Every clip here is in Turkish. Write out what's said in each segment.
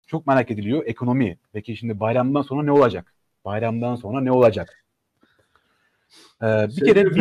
çok merak ediliyor. Ekonomi. Peki şimdi bayramdan sonra ne olacak? Bayramdan sonra ne olacak? Bir kere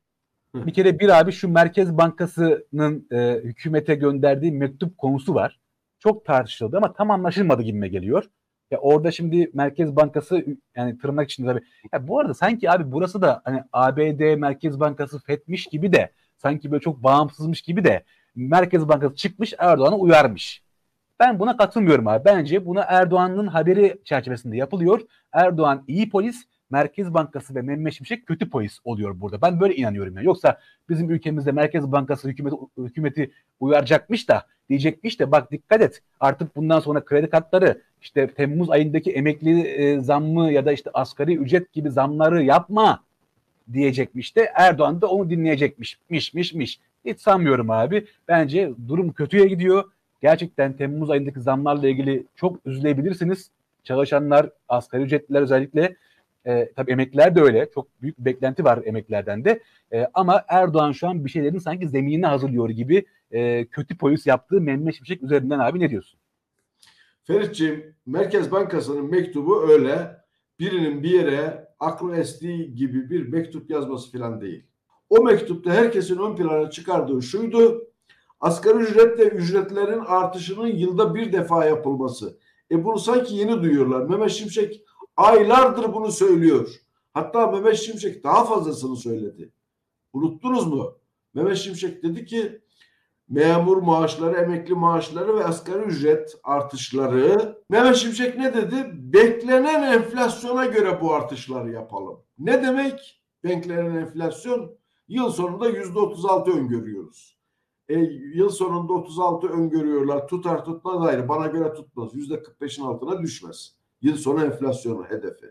bir abi şu Merkez Bankası'nın hükümete gönderdiği mektup konusu var. Çok tartışıldı ama tam anlaşılmadı gibime geliyor. Ya orada şimdi Merkez Bankası yani tırnak içinde tabii. Ya bu arada sanki abi burası da hani ABD Merkez Bankası FED'miş gibi de sanki böyle çok bağımsızmış gibi de Merkez Bankası çıkmış Erdoğan'ı uyarmış. Ben buna katılmıyorum abi. Bence buna Erdoğan'ın haberi çerçevesinde yapılıyor. Erdoğan iyi polis, Merkez Bankası ve Mehmet Şimşek kötü polis oluyor burada. Ben böyle inanıyorum yani. Yoksa bizim ülkemizde Merkez Bankası hükümeti uyaracakmış da diyecekmiş de bak dikkat et. Artık bundan sonra kredi kartları işte Temmuz ayındaki emekli zammı ya da işte asgari ücret gibi zamları yapma diyecekmiş de Erdoğan da onu dinleyecekmiş. Miş. Hiç sanmıyorum abi. Bence durum kötüye gidiyor. Gerçekten Temmuz ayındaki zamlarla ilgili çok üzülebilirsiniz. Çalışanlar, asgari ücretliler özellikle tabii emekliler de öyle. Çok büyük bir beklenti var emeklilerden de. Ama Erdoğan şu an bir şeylerin sanki zeminini hazırlıyor gibi kötü polis yaptığı Mehmet Şimşek üzerinden abi ne diyorsun? Ferit'ciğim, Merkez Bankası'nın mektubu öyle birinin bir yere aklı estiği gibi bir mektup yazması falan değil. O mektupta herkesin ön plana çıkardığı şuydu: asgari ücretle ücretlerin artışının yılda bir defa yapılması. Bunu sanki yeni duyuyorlar. Mehmet Şimşek aylardır bunu söylüyor. Hatta Mehmet Şimşek daha fazlasını söyledi. Unuttunuz mu? Mehmet Şimşek dedi ki memur maaşları, emekli maaşları ve asgari ücret artışları. Mehmet Şimşek ne dedi? Beklenen enflasyona göre bu artışları yapalım. Ne demek? Beklenen enflasyon yıl sonunda %36 öngörüyoruz. Yıl sonunda 36 öngörüyorlar. Tutar tutmaz ayrı. Bana göre tutmaz. %45'in altına düşmez. Yıl sonu enflasyonu hedefi.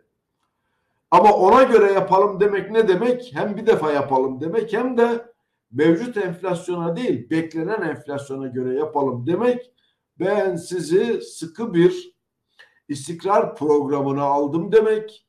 Ama ona göre yapalım demek ne demek? Hem bir defa yapalım demek hem de mevcut enflasyona değil, beklenen enflasyona göre yapalım demek. Ben sizi sıkı bir istikrar programına aldım demek.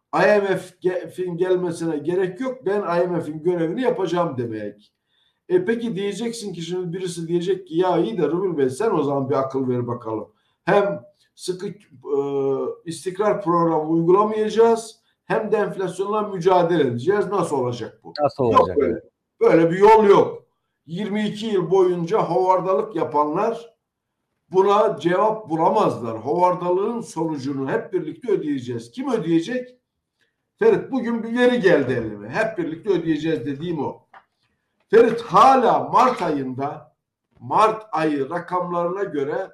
IMF'in gelmesine gerek yok. Ben IMF'in görevini yapacağım demek. Peki diyeceksin ki şimdi birisi diyecek ki ya iyi de Rubel Bey sen o zaman bir akıl ver bakalım. Hem sıkı istikrar programı uygulamayacağız hem de enflasyonla mücadele edeceğiz. Nasıl olacak bu? Nasıl olacak? Yok böyle. Böyle bir yol yok. 22 yıl boyunca hovardalık yapanlar buna cevap bulamazlar. Hovardalığın sonucunu hep birlikte ödeyeceğiz. Kim ödeyecek? Ferit bugün bir veri geldi elime. Hep birlikte ödeyeceğiz dediğim o. Ferit hala Mart ayı rakamlarına göre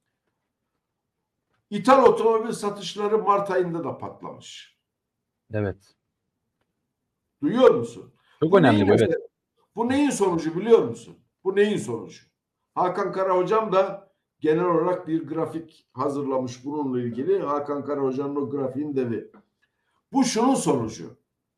ithal otomobil satışları Mart ayında da patlamış. Evet. Duyuyor musun? Çok önemli bu, evet. Bu neyin sonucu biliyor musun? Bu neyin sonucu? Hakan Kara hocam da genel olarak bir grafik hazırlamış bununla ilgili. Hakan Kara hocanın o grafiğin devi. Bu şunun sonucu.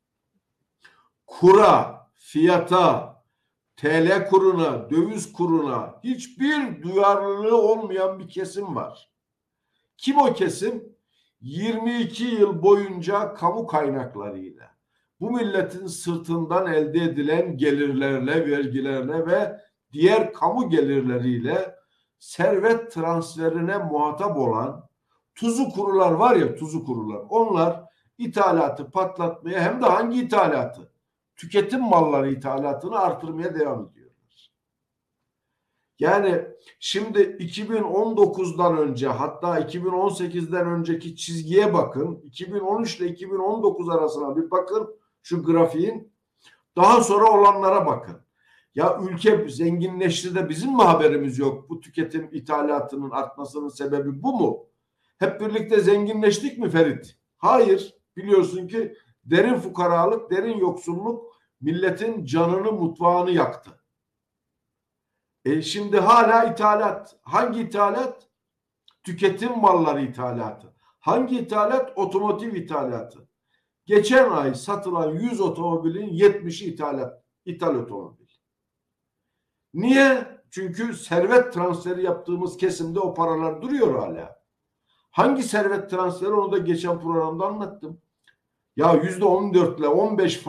Kura, fiyata, TL kuruna, döviz kuruna hiçbir duyarlılığı olmayan bir kesim var. Kim o kesim? 22 yıl boyunca kamu kaynaklarıyla, bu milletin sırtından elde edilen gelirlerle, vergilerle ve diğer kamu gelirleriyle servet transferine muhatap olan tuzu kurular var ya, tuzu kurular. Onlar ithalatı patlatmaya, hem de hangi ithalatı? Tüketim malları ithalatını artırmaya devam ediyorlar. Yani şimdi 2019'dan önce, hatta 2018'den önceki çizgiye bakın. 2013 ile 2019 arasına bir bakın şu grafiğin. Daha sonra olanlara bakın. Ya ülke zenginleşti de bizim mi haberimiz yok? Bu tüketim ithalatının artmasının sebebi bu mu? Hep birlikte zenginleştik mi Ferit? Hayır. Biliyorsun ki derin fukaralık, derin yoksulluk milletin canını, mutfağını yaktı. Şimdi hala ithalat. Hangi ithalat? Tüketim malları ithalatı. Hangi ithalat? Otomotiv ithalatı. Geçen ay satılan 100 otomobilin 70'i ithal otomobil. Niye? Çünkü servet transferi yaptığımız kesimde o paralar duruyor hala. Hangi servet transferi, onu da geçen programda anlattım. Ya %14 ile 15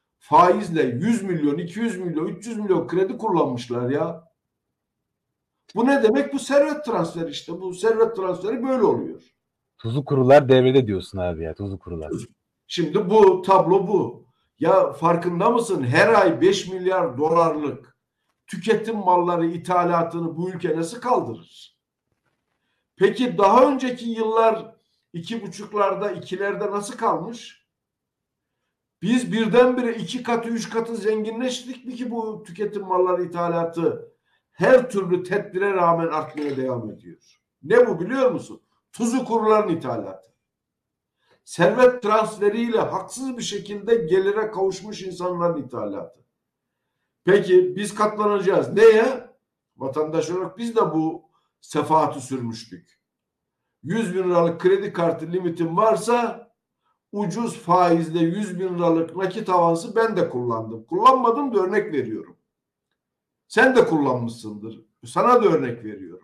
faizle 100 milyon, 200 milyon, 300 milyon kredi kullanmışlar ya. Bu ne demek? Bu servet transferi işte. Bu servet transferi böyle oluyor. Tuzu kurular devrede diyorsun abi ya. Tuzu kurular. Şimdi bu tablo bu. Ya farkında mısın? Her ay 5 milyar dolarlık tüketim malları ithalatını bu ülke nasıl kaldırır? Peki daha önceki yıllar 2,5'larda, 2'lerde nasıl kalmış? Biz birdenbire 2 katı, 3 katı zenginleştik mi ki bu tüketim malları ithalatı her türlü tedbire rağmen artmaya devam ediyor? Ne bu biliyor musun? Tuzu kuruların ithalatı. Servet transferiyle haksız bir şekilde gelire kavuşmuş insanların ithalatı. Peki biz katlanacağız. Neye? Vatandaş olarak biz de bu sefahatı sürmüştük. 100 bin liralık kredi kartı limitim varsa ucuz faizle 100 bin liralık nakit avansı ben de kullandım. Kullanmadım da örnek veriyorum. Sen de kullanmışsındır. Sana da örnek veriyorum.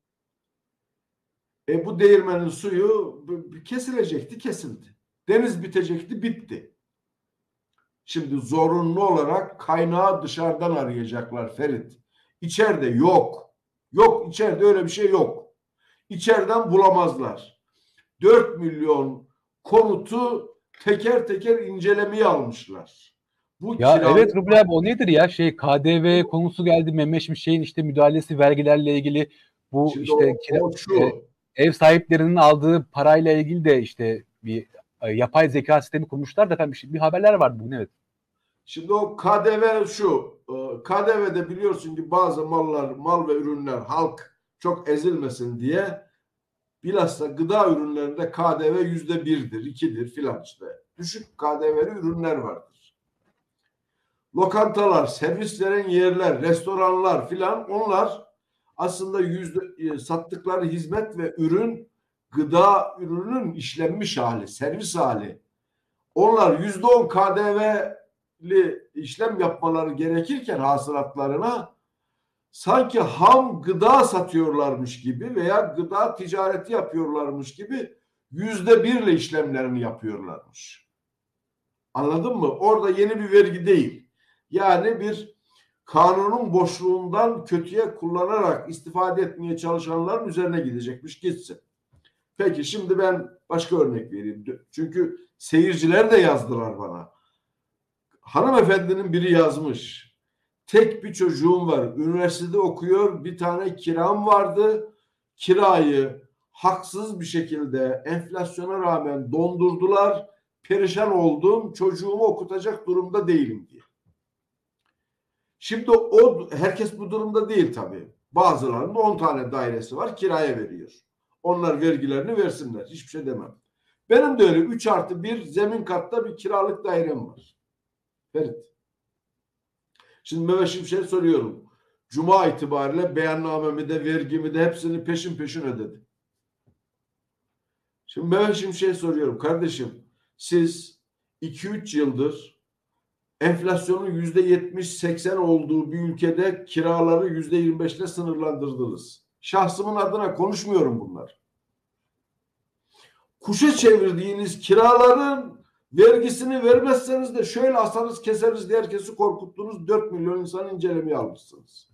Bu değirmenin suyu kesilecekti, kesildi. Deniz bitecekti, bitti. Şimdi zorunlu olarak kaynağı dışarıdan arayacaklar Ferit. İçeride yok. Yok, içeride öyle bir şey yok. İçeriden bulamazlar. 4 milyon konutu teker teker incelemeye almışlar. Bu Ya evet kiralık. Ruble abi, o nedir ya? KDV konusu geldi. Mehmet Şimşek'in işte müdahalesi vergilerle ilgili, bu Şimdi işte e, şu. ev sahiplerinin aldığı parayla ilgili de işte bir yapay zeka sistemi kurmuşlar da efendim, bir haberler vardı bugün, evet. Şimdi o KDV şu. KDV'de biliyorsun ki bazı mallar, mal ve ürünler halk çok ezilmesin diye, bilhassa gıda ürünlerinde KDV %1'dir, 2'dir filan işte. Düşük KDV'li ürünler vardır. Lokantalar, servis veren yerler, restoranlar filan, onlar aslında sattıkları hizmet ve ürün gıda ürünün işlenmiş hali, servis hali. Onlar %10 KDV'li işlem yapmaları gerekirken hasılatlarına sanki ham gıda satıyorlarmış gibi veya gıda ticareti yapıyorlarmış gibi %1'le işlemlerini yapıyorlarmış. Anladın mı? Orada yeni bir vergi değil. Yani bir kanunun boşluğundan kötüye kullanarak istifade etmeye çalışanların üzerine gidecekmiş, gitsin. Peki şimdi ben başka örnek vereyim. Çünkü seyirciler de yazdılar bana. Hanımefendinin biri yazmış. Tek bir çocuğum var. Üniversitede okuyor. Bir tane kiram vardı. Kirayı haksız bir şekilde enflasyona rağmen dondurdular. Perişan oldum. Çocuğumu okutacak durumda değilim diye. Şimdi herkes bu durumda değil tabii. Bazılarının 10 tane dairesi var, kiraya veriyor. Onlar vergilerini versinler. Hiçbir şey demem. Benim de öyle 3+1 zemin katta bir kiralık dairem var. Ferit. Şimdi Mehmet Şimşek'e soruyorum. Cuma itibariyle beyannamemi de vergimi de hepsini peşin peşin ödedim. Şimdi Mehmet Şimşek'e soruyorum. Kardeşim, siz 2-3 yıldır enflasyonun %70-80 olduğu bir ülkede kiraları %25'le sınırlandırdınız. Şahsımın adına konuşmuyorum bunlar. Kuşa çevirdiğiniz kiraların vergisini vermezseniz de şöyle asarız keseriz diye herkesi korkuttunuz. 4 milyon insan incelemeye almışsınız.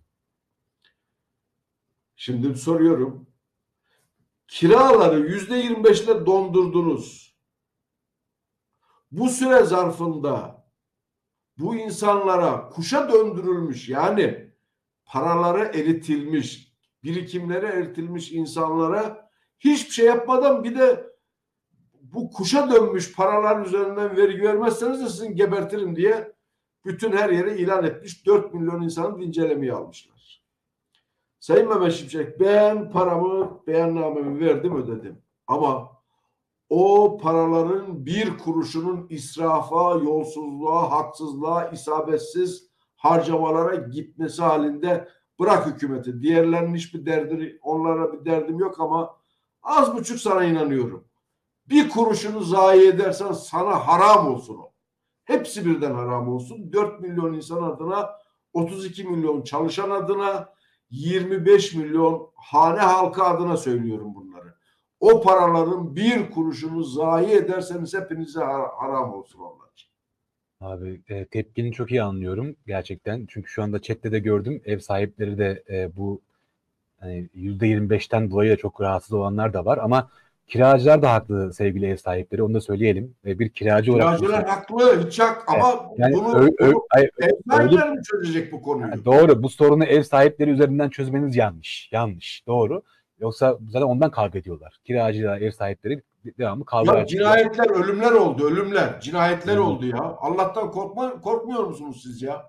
Şimdi soruyorum. Kiraları %25'le dondurdunuz. Bu süre zarfında bu insanlara kuşa döndürülmüş, yani paraları eritilmiş, birikimleri eritilmiş insanlara hiçbir şey yapmadan bir de bu kuşa dönmüş paralar üzerinden vergi vermezseniz de sizin gebertirim diye bütün her yere ilan etmiş. 4 milyon insanı incelemeye almışlar. Sayın Mehmet Şimşek, ben paramı, beyannamemi verdim, ödedim. Ama o paraların bir kuruşunun israfa, yolsuzluğa, haksızlığa, isabetsiz harcamalara gitmesi halinde bırak hükümeti. Diğerlerinin hiçbir derdi, onlara bir derdim yok ama az buçuk sana inanıyorum. Bir kuruşunu zayi edersen sana haram olsun o. Hepsi birden haram olsun. 4 milyon insan adına, 32 milyon çalışan adına, 25 milyon hane halkı adına söylüyorum bunları. O paraların bir kuruşunu zayi ederseniz hepinize haram olsun onlar. Abi tepkini çok iyi anlıyorum gerçekten. Çünkü şu anda chatte de gördüm. Ev sahipleri de bu Hani %25'ten dolayı da çok rahatsız olanlar da var ama kiracılar da haklı sevgili ev sahipleri. Onu da söyleyelim. Ve bir kiracı olarak Kiracılar haklı, hiç hak, evet, ama yani bunu ev öyle sahipleri mi çözecek bu konuyu? doğru. Bu sorunu ev sahipleri üzerinden çözmeniz yanlış. Yanlış. Doğru. Yoksa zaten ondan kavga ediyorlar. Kiracılar, ev sahipleri devamlı kavga Ya ediyorlar. cinayetler, ölümler oldu, ölümler. Cinayetler Hmm. oldu ya. Allah'tan korkmuyor musunuz siz ya?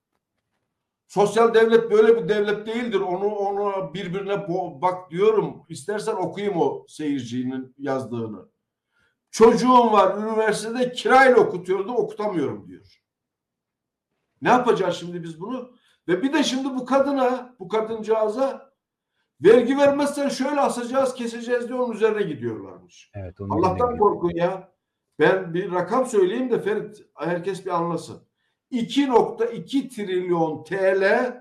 Sosyal devlet böyle bir devlet değildir. Onu birbirine bak diyorum. İstersen okuyayım o seyircinin yazdığını. Çocuğum var üniversitede, kirayla okutuyordu, okutamıyorum diyor. Ne yapacağız şimdi biz bunu? Ve bir de şimdi bu kadıncağıza vergi vermezsen şöyle asacağız, keseceğiz diye onun üzerine gidiyorlarmış. Evet, onun üzerine Allah'tan gidiyor. korkun ya. Ben bir rakam söyleyeyim de Ferit, herkes bir anlasın. 2,2 trilyon TL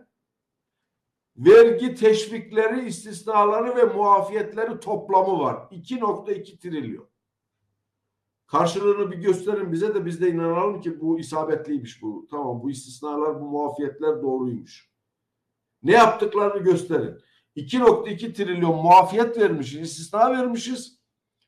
vergi teşvikleri, istisnaları ve muafiyetleri toplamı var. 2,2 trilyon. Karşılığını bir gösterin bize de biz de inanalım ki bu isabetliymiş bu. Tamam, bu istisnalar, bu muafiyetler doğruymuş. Ne yaptıklarını gösterin. 2,2 trilyon muafiyet vermişiz, istisna vermişiz.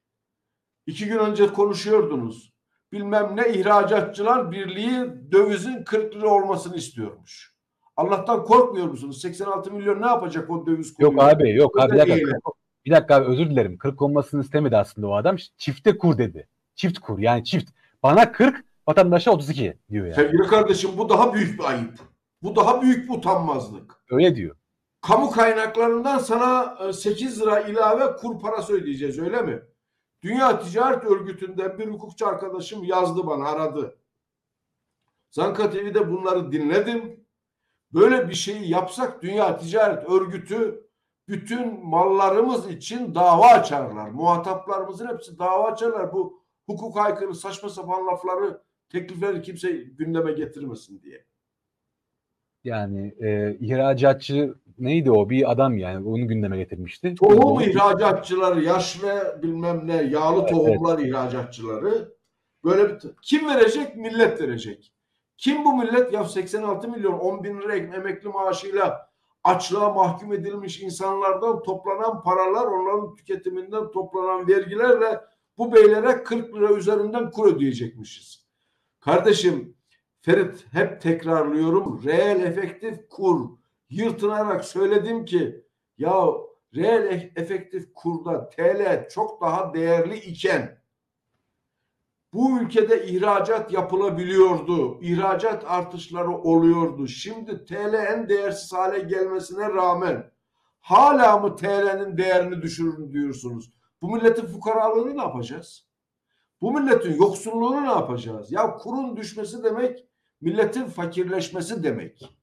2 gün önce konuşuyordunuz. Bilmem ne İhracatçılar Birliği dövizin 40 lira olmasını istiyormuş. Allah'tan korkmuyor musunuz? 86 milyon ne yapacak o döviz kuruyla? Yok abi, yok abi, bir dakika. Öyle. Bir dakika abi, özür dilerim. 40 olmasını istemedi aslında o adam. Çifte kur dedi. Çift kur, yani çift. Bana 40, vatandaşa 32 diyor yani. Sevgili kardeşim, bu daha büyük bir ayıp. Bu daha büyük bir utanmazlık. Öyle diyor. Kamu kaynaklarından sana 8 lira ilave kur parası ödeyeceğiz, öyle mi? Dünya Ticaret Örgütü'nden bir hukukçu arkadaşım yazdı bana, aradı. Zanka TV'de bunları dinledim. Böyle bir şeyi yapsak Dünya Ticaret Örgütü bütün mallarımız için dava açarlar. Muhataplarımızın hepsi dava açarlar. Bu hukuk aykırı saçma sapan lafları, teklifleri kimse gündeme getirmesin diye. Yani ihracatçı neydi o? Bir adam yani. Onu gündeme getirmişti. Tohum ihracatçıları, yaşlı bilmem ne, yağlı tohumlar evet. ihracatçıları. Böyle kim verecek? Millet verecek. Kim bu millet? Ya 86 milyon 10 bin lira emekli maaşıyla açlığa mahkum edilmiş insanlardan toplanan paralar, onların tüketiminden toplanan vergilerle bu beylere 40 lira üzerinden kur ödeyecekmişiz. Kardeşim, Ferit, hep tekrarlıyorum, reel efektif kur. Yırtınarak söyledim ki ya reel efektif kurda TL çok daha değerli iken bu ülkede ihracat yapılabiliyordu. İhracat artışları oluyordu. Şimdi TL en değersiz hale gelmesine rağmen hala mı TL'nin değerini düşürün diyorsunuz? Bu milletin fukaralığını ne yapacağız? Bu milletin yoksulluğunu ne yapacağız? Ya kurun düşmesi demek milletin fakirleşmesi demek.